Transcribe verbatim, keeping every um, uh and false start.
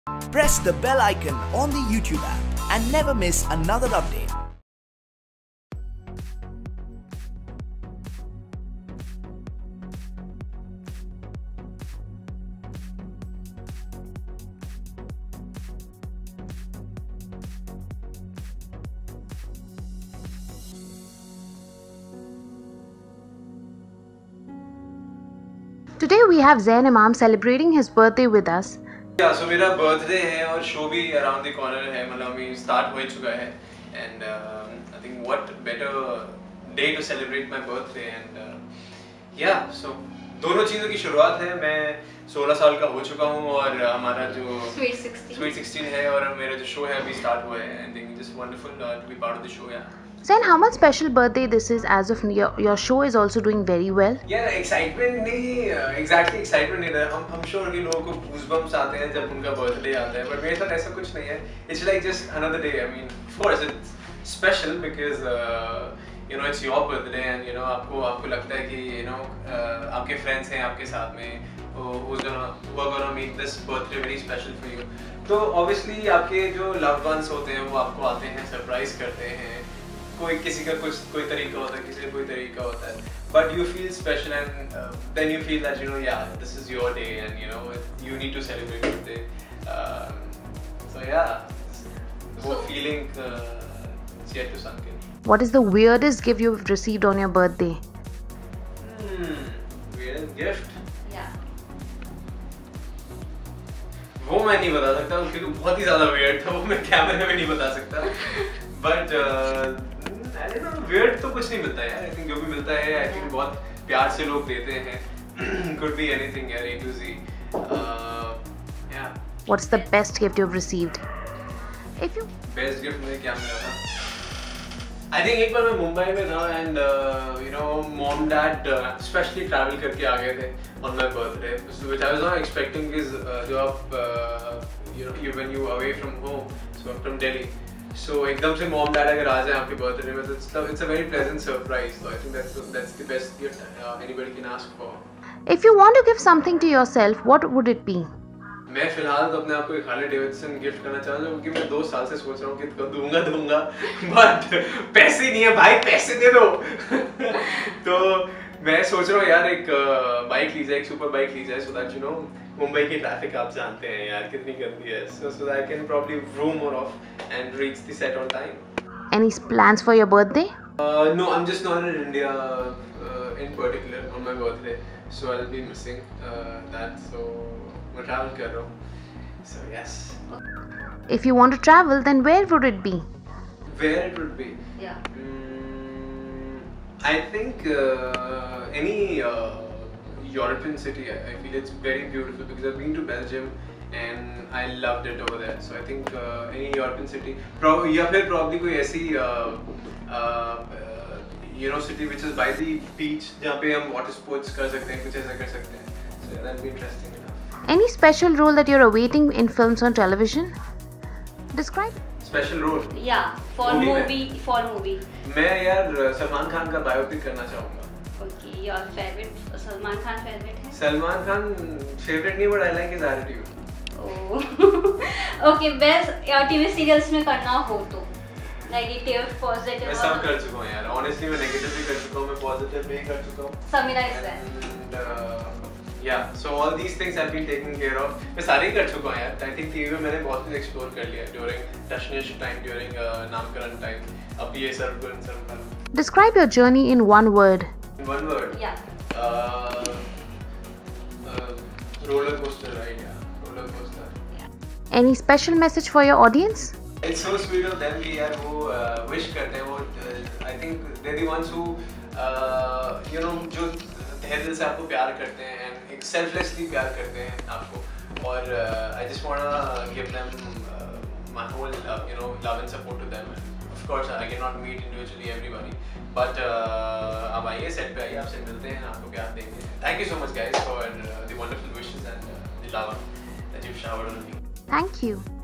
Press the bell icon on the YouTube app and never miss another update. Today we have Zain Imam celebrating his birthday with us. Yeah, so मेरा birthday है और show भी around the corner है, मतलब अभी start हो चुका है and uh, I think what better day to celebrate my birthday and uh, yeah, so दोनों चीज़ों की शुरुआत है। मैं सोलह साल का हो चुका हूँ और हमारा जो Sweet sixteen Sweet sixteen है और मेरा जो show है अभी start हुआ है and I think just wonderful uh, to be part of the show, yeah. Zain, how much special birthday this is, as of your, your show is also doing very well. यार excitement नहीं, exactly excitement नहीं था। हम हम sure कि लोगों को goosebumps आते हैं जब उनका बर्थडे आता है, बट मेरे साथ ऐसा कुछ नहीं है। It's like just another day. I mean of course it's special because you know it's your birthday and you know आपको आपको लगता है कि यू नो आपके फ्रेंड्स हैं आपके साथ में, who's gonna who are gonna make this birthday very special for you। तो ऑब्वियसली आपके जो लव्ड वंस होते हैं वो आपको आते हैं, सरप्राइज करते हैं। कोई किसी का कुछ कोई तरीका होता है, किसी का कोई तरीका होता है, but you feel special and uh, then you feel that you know yeah this is your day and you know you need to celebrate your day. Uh, so yeah, the whole feeling uh, is yet to sunk in. What is the weirdest gift you've received on your birthday? Hmm, weirdest gift? Yeah. वो मैं नहीं बता सकता क्योंकि बहुत ही ज़्यादा weird था, वो मैं कैमरे में नहीं बता सकता। But uh, I don't know, weird तो कुछ नहीं मिलता यार। I think जो भी मिलता है I think बहुत प्यार से लोग देते हैं। Could be anything यार, A to Z. Uh, yeah. What's the best gift you've received? If you Best gift मुझे क्या मिला था? I think एक बार मैं मुंबई में था and uh, you know mom dad uh, specially travel करके आ गए थे on my birthday, which I was not expecting because uh, जो आप uh, you know you when you away from home, so I'm from Delhi. So एकदम से mom dad अगर आ जाए आपके birthday में तो it's, it's a very pleasant surprise. So I think that's the, that's the best gift uh, anybody can ask for. if you want to give something to yourself, what would it be? मैं फिलहाल तो अपने आप को एक Harley Davidson gift करना चाहूँगा क्योंकि मैं दो साल से सोच रहा हूँ कि दूंगा दूंगा बट पैसे नहीं है भाई, पैसे दे दो। तो मैं सोच रहा हूँ यार एक बाइक ली जाए, एक सुपर बाइक ली जाए, so that you know Mumbai की ट्रैफिक आप जानते हैं यार कितनी गंदी है, so so that I can probably room more off and reach the set on time. Any plans for your birthday? Uh, no, I'm just not in India uh, in particular on my birthday, so I'll be missing uh, that. So मैं travel कर रहा हूँ. So yes. If you want to travel, then where would it be? Where it would be? Yeah. Mm, I think uh, any uh, European city. I, I feel it's very beautiful because I've been to Belgium and I loved it over there. So I think uh, any European city, pro या फिर probably कोई ऐसी uh, uh, you know city which is by the beach जहाँ पे हम water sports कर सकते हैं, कुछ ऐसा कर सकते हैं. So yeah, that'll be interesting enough. Any special role that you're awaiting in films or television? Describe. Special role. Yeah, for Movie movie, for movie. मैं यार सलमान खान का बायोपिक करना चाहूँगा. Okay, your favorite Salman Khan favorite है? Salman Khan favorite नहीं, but I like his attitude. Oh. Okay, best या T V serials में करना हो तो negative, positive. मैं सब कर चुका हूँ यार. Honestly मैं negative भी कर चुका हूँ, मैं positive भी कर चुका हूँ. Samira is there. And uh, yeah, so all these things I've been taking care of. मैं सारे ही कर चुका हूँ यार. I think टीवी में मैंने बहुत कुछ explore कर लिया during Dashnish time, during uh, नामकरण time. अब ये सर्व करूँ सर्व करूँ. Describe your journey in one word. In one word. Yeah. Uh, uh, roller coaster ride, yeah. Roller coaster. Any special message for your audience? It's so sweet of them कि यार वो uh, wish करते हैं, वो uh, I think they're the ones who uh, you know जो तहे दिल से आपको प्यार करते हैं and एक selflessly प्यार करते हैं आपको, और uh, I just wanna give them uh, my whole uh, you know love and support to them. And of course I cannot meet individually everybody, but uh, अब आइए सेट पे आइए, आपसे मिलते हैं, आपको प्यार देंगे. Thank you so much guys for uh, the wonderful wishes and uh, the love that you've showered on me. Thank you.